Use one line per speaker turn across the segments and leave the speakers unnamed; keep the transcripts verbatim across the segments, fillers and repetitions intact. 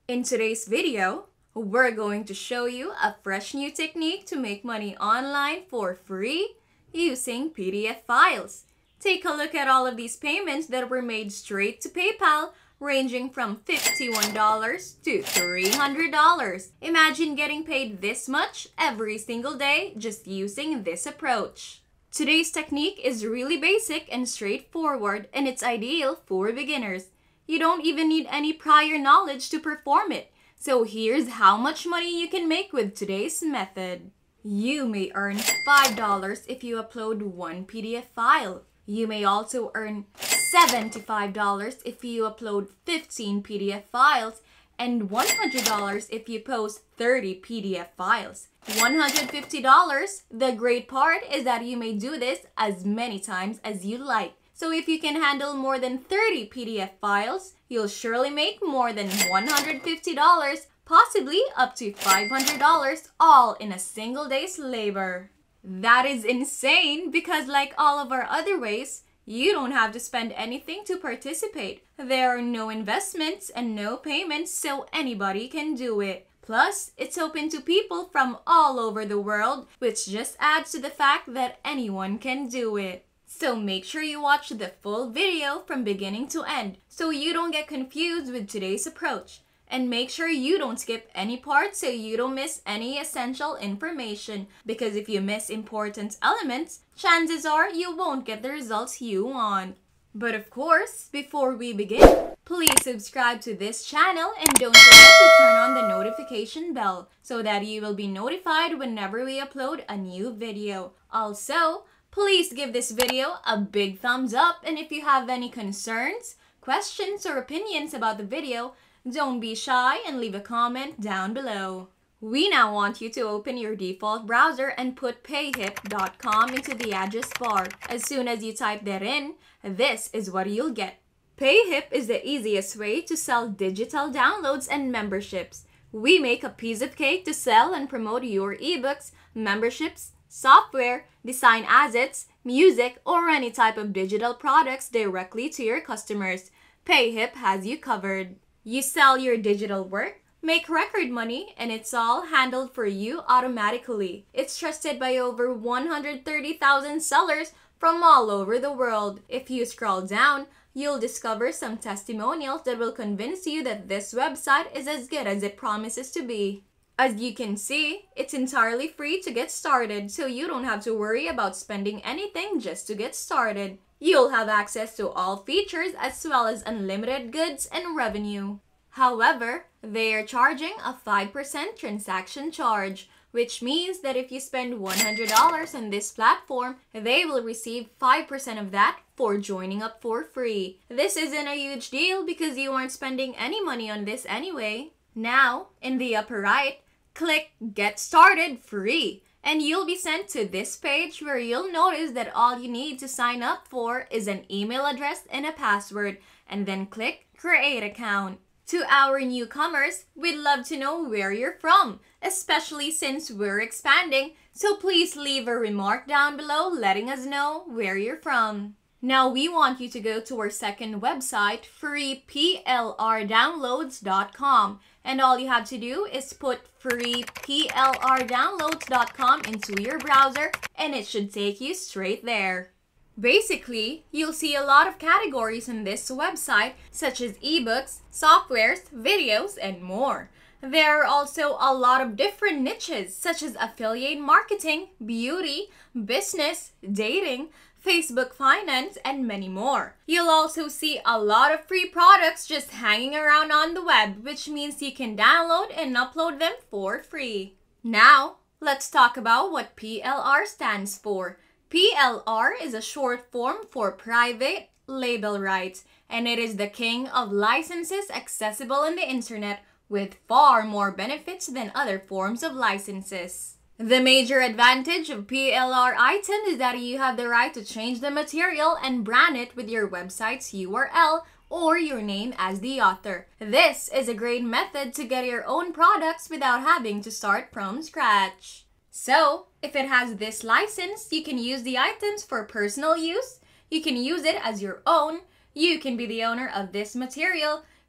In today's video, we're going to show you a fresh new technique to make money online for free using P D F files. Take a look at all of these payments that were made straight to PayPal, ranging from fifty-one dollars to three hundred dollars. Imagine getting paid this much every single day just using this approach. Today's technique is really basic and straightforward, and it's ideal for beginners. You don't even need any prior knowledge to perform it. So here's how much money you can make with today's method. You may earn five dollars if you upload one P D F file. You may also earn seventy-five dollars if you upload fifteen P D F files, and one hundred dollars if you post thirty P D F files. one hundred fifty dollars, the great part is that you may do this as many times as you like. So if you can handle more than thirty P D F files, you'll surely make more than one hundred fifty dollars, possibly up to five hundred dollars, all in a single day's labor. That is insane because, like all of our other ways, you don't have to spend anything to participate. There are no investments and no payments, so anybody can do it. Plus, it's open to people from all over the world, which just adds to the fact that anyone can do it. So make sure you watch the full video from beginning to end so you don't get confused with today's approach. And make sure you don't skip any part so you don't miss any essential information, because if you miss important elements, chances are you won't get the results you want. But of course, before we begin, please subscribe to this channel and don't forget to turn on the notification bell so that you will be notified whenever we upload a new video. Also, please give this video a big thumbs up, and if you have any concerns, questions, or opinions about the video, don't be shy and leave a comment down below. We now want you to open your default browser and put payhip dot com into the address bar. As soon as you type that in, this is what you'll get. Payhip is the easiest way to sell digital downloads and memberships. We make a piece of cake to sell and promote your ebooks, memberships, software, design assets, music, or any type of digital products directly to your customers. Payhip has you covered. You sell your digital work, make record money, and it's all handled for you automatically. It's trusted by over one hundred thirty thousand sellers from all over the world. If you scroll down, you'll discover some testimonials that will convince you that this website is as good as it promises to be. As you can see, it's entirely free to get started, so you don't have to worry about spending anything just to get started. You'll have access to all features as well as unlimited goods and revenue. However, they are charging a five percent transaction charge, which means that if you spend one hundred dollars on this platform, they will receive five percent of that for joining up for free. This isn't a huge deal because you aren't spending any money on this anyway. Now, in the upper right, click Get Started Free, and you'll be sent to this page where you'll notice that all you need to sign up for is an email address and a password, and then click Create Account. To our newcomers, we'd love to know where you're from, especially since we're expanding, so please leave a remark down below letting us know where you're from. Now we want you to go to our second website, free P L R downloads dot com, and all you have to do is put free P L R downloads dot com into your browser and it should take you straight there. Basically, you'll see a lot of categories on this website, such as ebooks, softwares, videos, and more. There are also a lot of different niches, such as affiliate marketing, beauty, business, dating, Facebook finance, and many more. You'll also see a lot of free products just hanging around on the web, which means you can download and upload them for free. Now, let's talk about what P L R stands for. P L R is a short form for private label rights, and it is the king of licenses accessible on the internet with far more benefits than other forms of licenses. The major advantage of P L R items is that you have the right to change the material and brand it with your website's U R L or your name as the author. This is a great method to get your own products without having to start from scratch. So, if it has this license, you can use the items for personal use, you can use it as your own, you can be the owner of this material,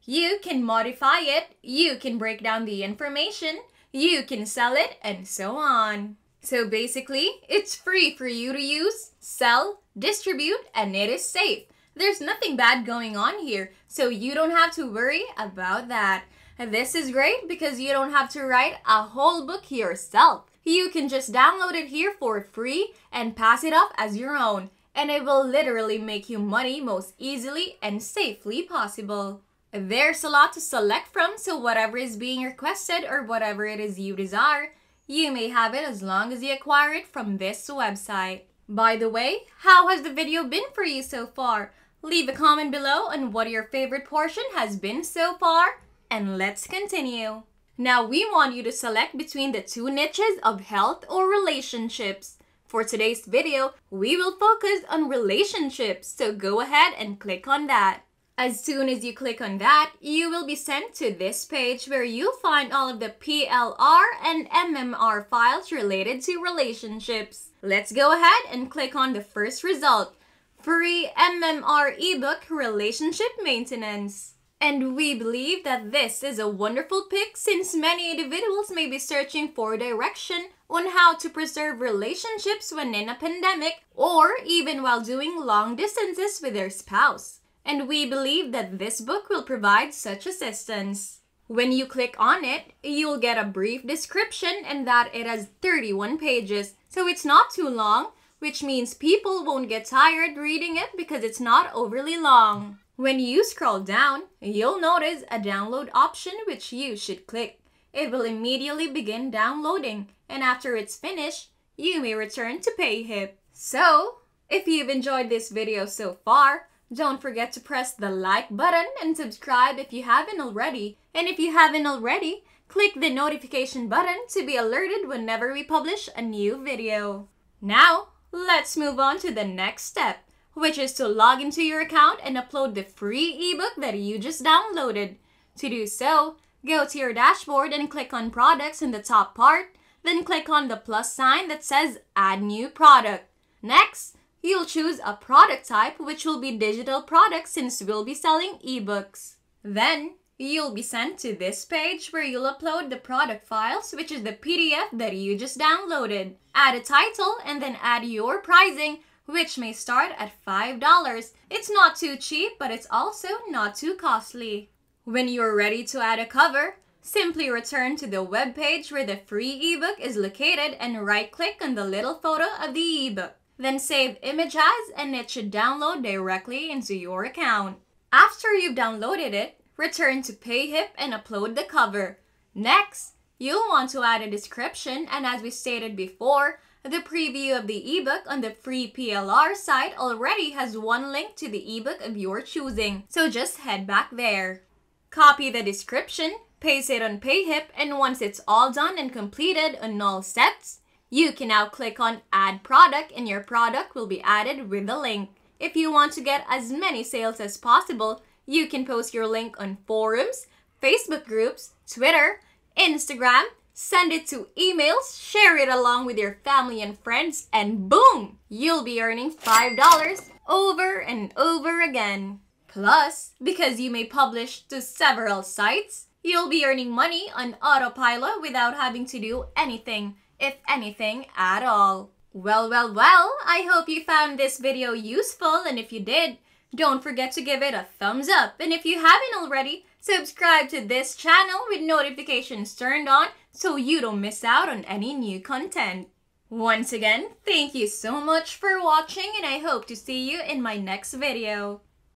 You can modify it, you can break down the information, you can sell it, and so on. So basically, it's free for you to use, sell, distribute, and it is safe. There's nothing bad going on here, so you don't have to worry about that. And this is great because you don't have to write a whole book yourself. You can just download it here for free and pass it off as your own, and it will literally make you money most easily and safely possible. There's a lot to select from, so whatever is being requested or whatever it is you desire, you may have it as long as you acquire it from this website. By the way, how has the video been for you so far? Leave a comment below on what your favorite portion has been so far, and let's continue. Now we want you to select between the two niches of health or relationships. For today's video, we will focus on relationships, so go ahead and click on that. As soon as you click on that, you will be sent to this page where you'll find all of the P L R and M M R files related to relationships. Let's go ahead and click on the first result, free M M R ebook relationship maintenance. And we believe that this is a wonderful pick since many individuals may be searching for direction on how to preserve relationships when in a pandemic or even while doing long distances with their spouse. And we believe that this book will provide such assistance. When you click on it, you'll get a brief description and that it has thirty-one pages. So it's not too long, which means people won't get tired reading it because it's not overly long. When you scroll down, you'll notice a download option which you should click. It will immediately begin downloading, and after it's finished, you may return to PayHip. So, if you've enjoyed this video so far, don't forget to press the like button and subscribe if you haven't already. And if you haven't already, click the notification button to be alerted whenever we publish a new video. Now, let's move on to the next step, which is to log into your account and upload the free ebook that you just downloaded. To do so, go to your dashboard and click on Products in the top part, then click on the plus sign that says Add New Product. Next, you'll choose a product type, which will be digital products since we'll be selling ebooks. Then, you'll be sent to this page where you'll upload the product files, which is the P D F that you just downloaded. Add a title and then add your pricing, which may start at five dollars. It's not too cheap, but it's also not too costly. When you're ready to add a cover, simply return to the web page where the free ebook is located and right-click on the little photo of the ebook. Then save image as, and it should download directly into your account. After you've downloaded it, return to PayHip and upload the cover. Next, you'll want to add a description, and as we stated before, the preview of the ebook on the free P L R site already has one link to the ebook of your choosing, so just head back there. Copy the description, paste it on PayHip, and once it's all done and completed on all steps, you can now click on Add Product and your product will be added with the link. If you want to get as many sales as possible, you can post your link on forums, Facebook groups, Twitter, Instagram, send it to emails, share it along with your family and friends, and boom! You'll be earning five dollars over and over again. Plus, because you may publish to several sites, you'll be earning money on autopilot without having to do anything, if anything at all. Well, well, well, I hope you found this video useful, and if you did, don't forget to give it a thumbs up. And if you haven't already, subscribe to this channel with notifications turned on so you don't miss out on any new content. Once again, thank you so much for watching, and I hope to see you in my next video.